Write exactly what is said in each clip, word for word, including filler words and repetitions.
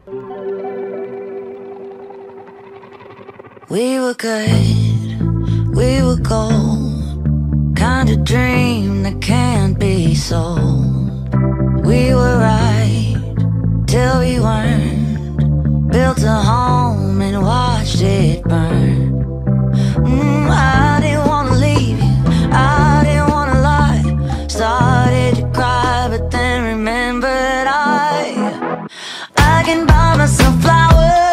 We were good, we were gold, kind of dream that can't be sold. We were right till we weren't, built a home and watched it burn. mm, I didn't wanna leave you, I didn't wanna lie. Started to cry but then remembered I I can buy myself flowers,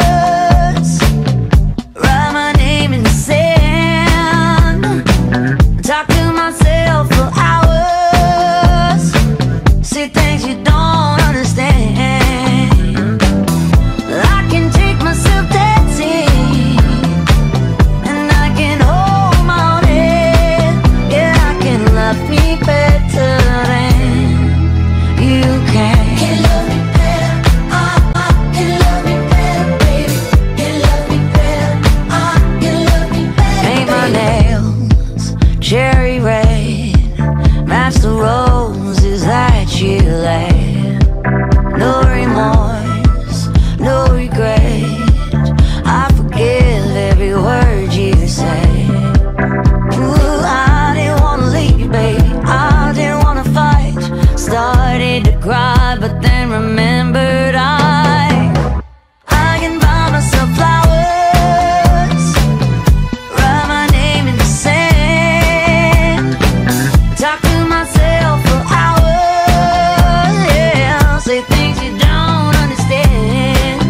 talk to myself for hours, see things you don't understand. I can take myself dancing, and I can hold my own head. Yeah, I can love me better than you can. Can love me better, I, I can love me better, baby. Can love me better, I can love me better. Paint my nails cherry red, match the roses that you laid. No remorse, no regret, I forgive every word you say. Ooh, I didn't wanna leave, baby, I didn't wanna fight. Started to cry but then remembered I I can buy myself flowers, write my name in the sand, talk to myself for hours, yeah, say things you don't understand.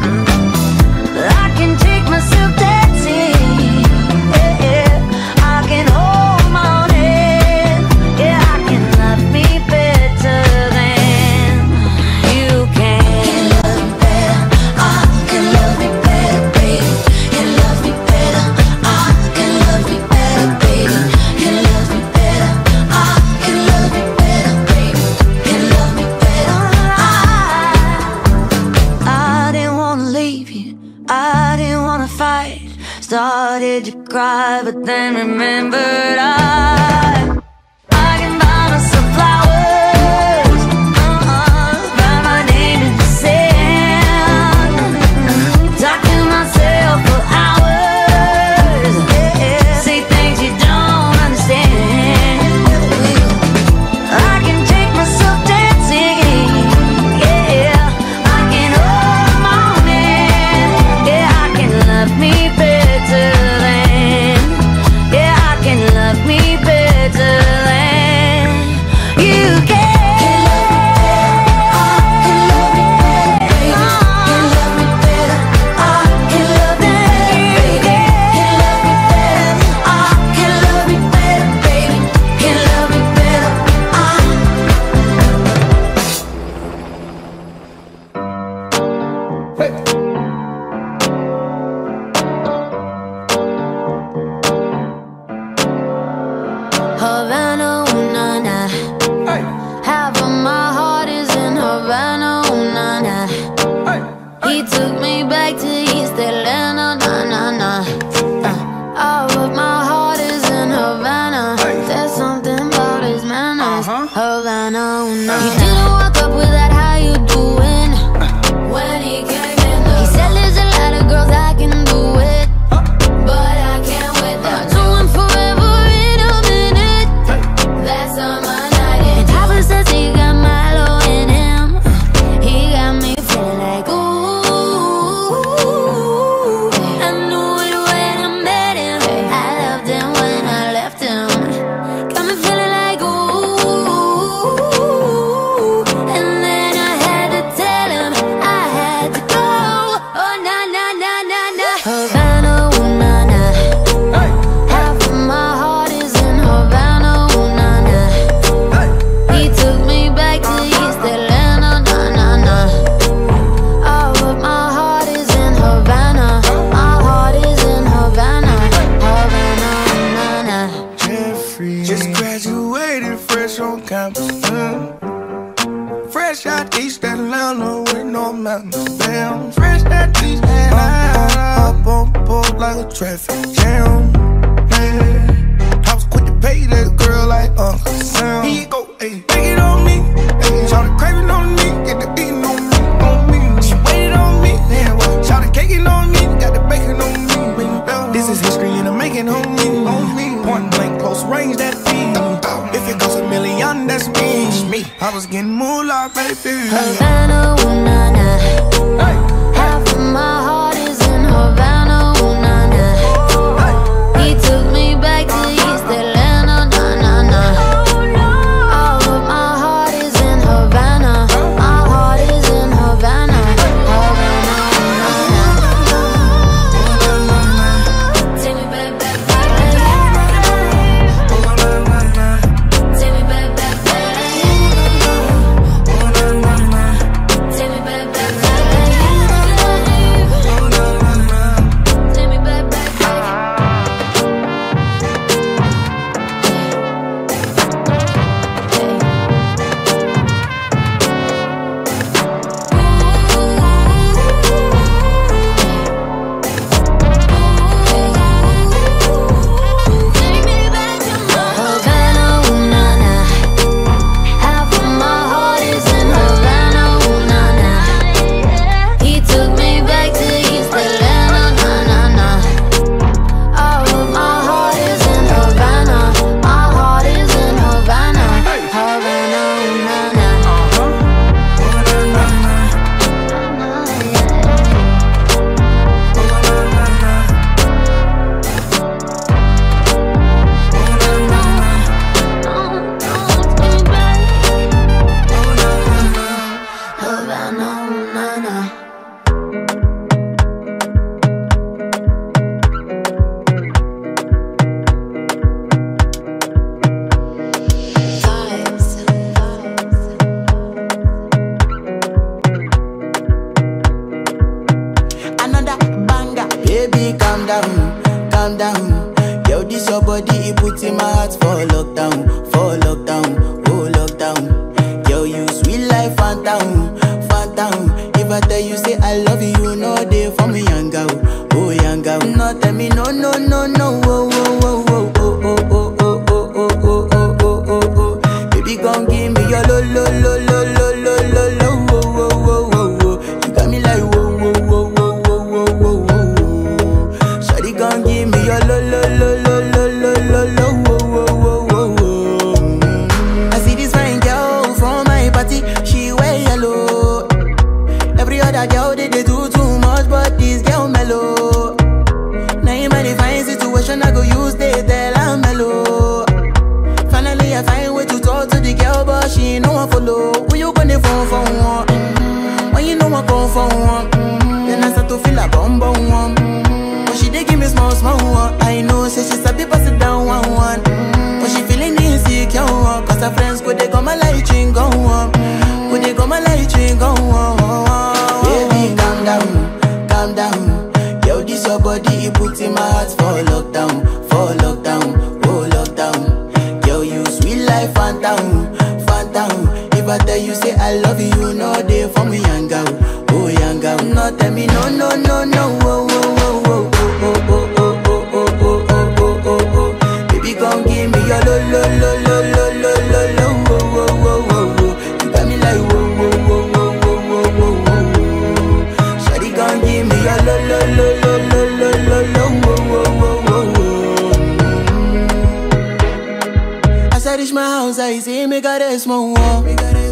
I can take myself dancing, yeah, yeah. I can hold my own head, yeah, I can love me better than you can. Can love me better, I can love me better, baby. Can love me better, I can love me better, baby. Can love me better, I can love me better, baby. Can love me better, I I didn't wanna leave you, I didn't wanna fight. Started to cry but then remembered I I can buy myself flowers, uh-uh, write my name in the sand, talk to myself for hours, yeah, say things you don't understand. I can take myself dancing, yeah, I can hold my own hand, yeah, I can love me better than, yeah, I can love me better than you can. Can love me better, I can love me better, baby. Can love me better, I can love me better, baby. Can love me better, I Hey. Havana, ooh, na, na. Hey. Half of my heart is in Havana, ooh, na, na. Hey. He took me back to East Atlanta, na, na, na. Uh, all of my heart is in Havana. Hey. There's something about his manners. Uh-huh. Havana, ooh, na, na. He didn't walk up with that, how you doing? When he came in the He said there's a lot of girls I can do it, but I can't wait that two and forever in a minute. That's on my night. And Papa says he got Milo in him. He got me feeling like ooh. I knew it when I met him. I loved him when I left him. Got me feeling like ooh. And then I had to tell him I had to go. Oh na na na na na. Havana, ooh na na. Hey. Half of my heart is in Havana, ooh na na. Hey. He took me back to East Atlanta, na na na. All of my heart is in Havana. My heart is in Havana, Havana, na na. Jeffrey just graduated fresh on campus. mm. Fresh out East Atlanta with no mountains down. Fresh out East Atlanta, up on board like a traffic jam. Yeah. I was quick to pay that girl like Uncle Sam. Here you go, ayy, take it on me. Ayy, shout craving on me, get the eating on me, on me. She waited on me. I was getting moolah, baby. Havana, ooh, nah, nah. Hey. Half of my heart is in Havana, ooh, nah, nah. Hey. He took me back to East Atlanta, nah, nah, nah. All of my heart is in Havana. My heart is in Havana. Havana, ooh, nah, nah. Take me back, back, back. Take me back, back, back. Take me back, back, back. Take me back, back, Havana, ooh, nah, nah. Half of my heart is in Havana, ooh, nah, nah. He took me back to East Atlanta, nah, nah, nah. All of my heart is in Havana. My heart is in Havana. Havana, ooh, nah, nah. Havana, ooh, nah, nah. Another banger. Baby, calm down, calm down. Yo, this your body, it puts in my heart for lockdown, for lockdown, oh lockdown. Yo, you sweet life, phantom, phantom. If I tell you say I love you, you know they for me, young girl, oh young girl. No, tell me no, no, no, no, oh, oh, oh, oh, oh, oh, oh, oh, oh, oh, oh, oh, oh, oh. Baby, come give me your lo, lo, lo, lo, lo, lo, lo, lo, oh, oh, oh, oh, oh. You got me like whoa, whoa, whoa, whoa, whoa, whoa, whoa, whoa. Shawty, come give me your lo, lo, lo, lo, lo, lo, lo, lo, oh, oh, oh, oh, oh. I see this fine girl from my party, she wear yellow. Every other girl they, they do too much, but this girl mellow. Now in my fine situation, I go use they tell I'm mellow. Finally, I find way to talk to the girl, but she ain't no one follow. Who you gonna phone for one? Mm-hmm. When you know I come for one, mm-hmm. Then I start to feel a bum bum one. Mm-hmm. But she dey give me small small one. I know, say she sabi pass it down one one. Mm-hmm. But she feeling insecure, one. Cause her friends go they go my light ring go on. Go they go my light ring go on. Baby, calm down, calm down. Yo, this your body, it puts in my heart for lockdown, for lockdown, oh lockdown. Yo, you sweet life, phantom, phantom. If I tell you say I love you, you know they for me, young girl, oh young girl. No, tell me no, no, no, no, oh, oh, oh, oh, oh, oh, oh, oh, oh, oh, oh, oh, oh, oh. Baby, come give me your lo, lo, lo, lo, lo, lo, lo, lo, oh, oh, oh, oh, oh. You got me like whoa, whoa, whoa, whoa, whoa, whoa, whoa, whoa. Shawty, come give me your lo, lo, lo, lo, lo, lo, lo, lo, oh, oh, oh, oh, oh. As I reach my house, I see me got a small wall.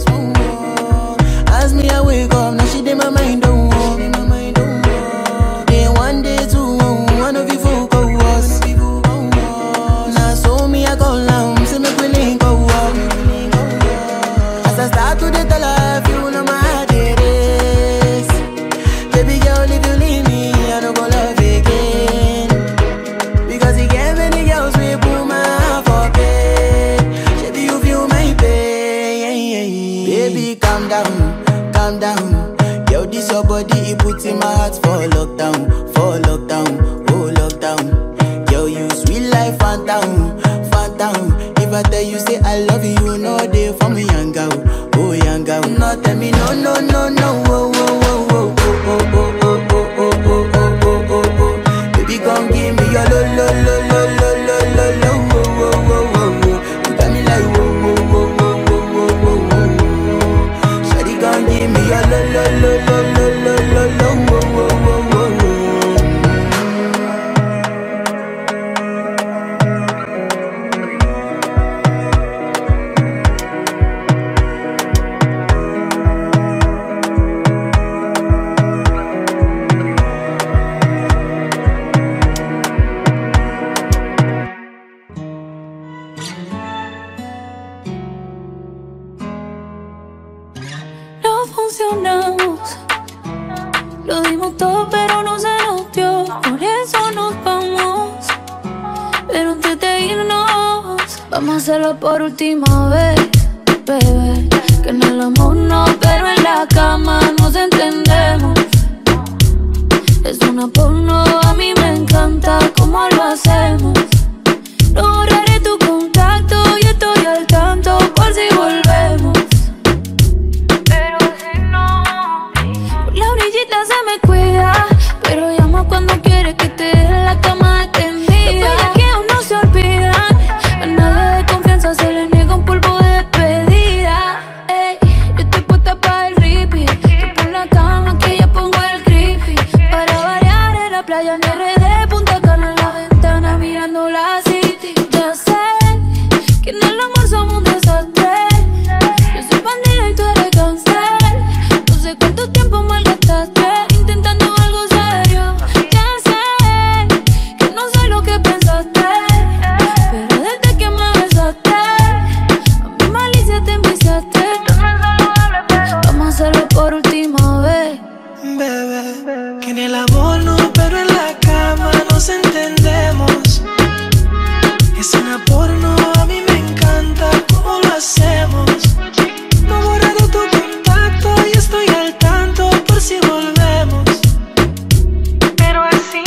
As me, I wake up, now she did my mind don't walk. Then one day, two, one of you folk go was. Now so me, I go down, see me willing go up. As I start to the tell her, you know my heart it is. Baby girl, if you leave me, I don't go love again. Because you gave many girls, we put my heart for bed. Baby, you feel my pain. Baby, calm down, calm down. Yo, this your body, it puts in my heart for lockdown, for lockdown, oh lockdown. Yo, you sweet life, phantom, phantom. If I tell you say I love you, you know they for me, young girl, oh young girl. No, tell me no, no, no, no, oh, oh, oh, oh, oh, oh, oh, oh, oh, oh, oh, oh, oh, oh. Baby, come give me your lo, lo, lo, lo, lo, lo, lo, lo, oh, oh, oh, oh, oh. You got me like whoa, whoa, whoa, whoa, whoa, whoa, whoa, whoa. Shawty, come give me your lo, lo, lo, lo, lo, lo, lo, lo, oh, oh, oh, oh, oh. hacerlo por última vez, bebé. Que en el amor no, pero en la cama nos entendemos. Es una porno, a mí me encanta cómo lo hacemos. No borraré tu contacto y estoy al tanto por si volvemos. Pero si no, por la orillita se me cuida, pero llama cuando quiere que te dé en la cama extendida. Los bellaqueos no se olvidan, a nadie de confianza se le niega un polvo de despedida. Ey, yo estoy puesta para el repeat, tú por la cama que ya pongo el creepy. Para variar en la playa en R D, Punta Cana en la ventana mirando la city. Ya sé que en el amor somos un desastre. Yo soy bandida y tú eres cáncer. No sé cuánto tiempo malgastaste intentando algo serio. Ya sé que no soy lo que pensaste, pero desde que me besaste a mi malicia te enviciaste. Vamos a hacerlo por última vez, Bebé, que en el amor no, pero en la cama nos entendemos. Es una porno, a mí me encanta cómo lo hacemos. No he borrado tu contacto y estoy al tanto por si volvemos. Pero así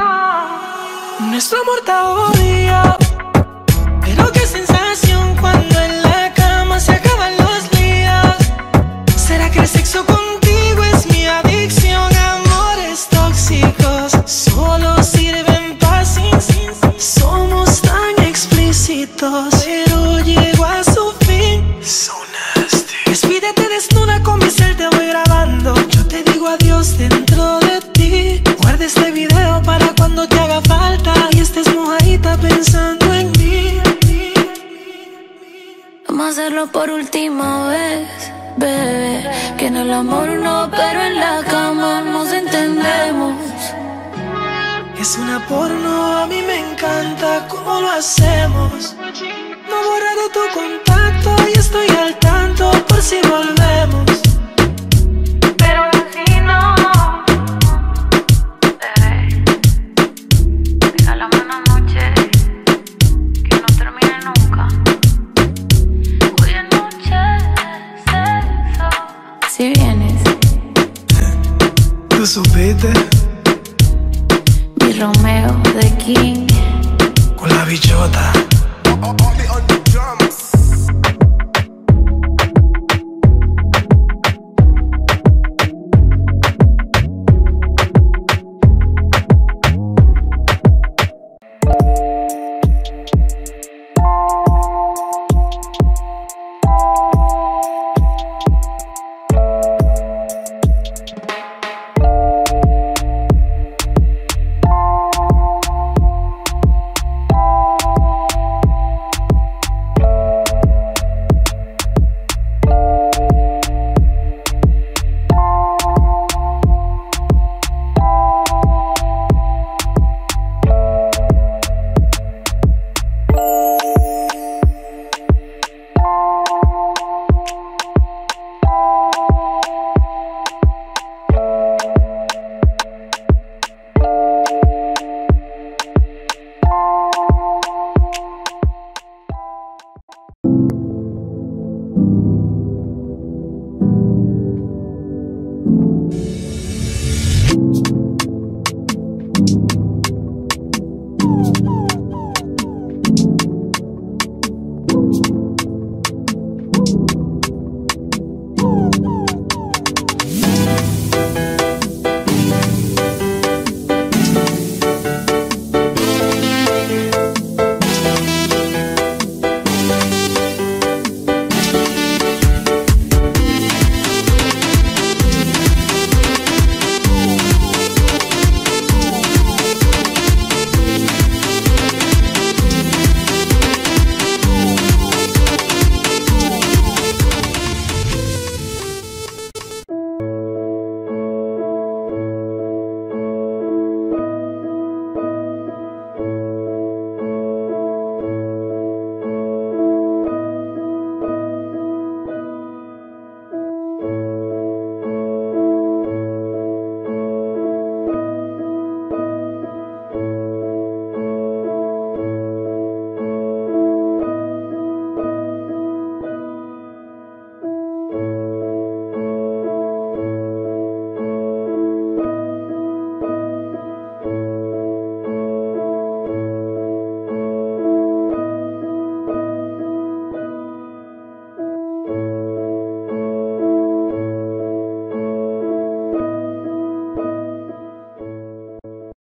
no. Nuestro amor está odio, pero qué sensación cuando en la cama se acaban los líos. ¿Será que el sexo contigo es mi adicción? Amores tóxicos solo sirven pa' sin, sin, sin. Somos tan explícitos, pero llego a su fin. So nasty. Despídete desnuda, con mi cel te voy grabando. Yo te digo adiós dentro de ti. Guarda este video para cuando te haga falta y estés mojadita pensando en mí. vamos a hacerlo por última vez, bebé. Que en el amor no, pero en la cama nos entendemos. Es una porno, a mí me encanta cómo lo hacemos. No he borrado tu contacto y estoy al tanto por si volvemos. Pero así no. Bebé, regálame una noche que no termine nunca. Hoy es noche de sexo. Si vienes, ¿Tú supiste? mi Romeo de King. Con la bichota.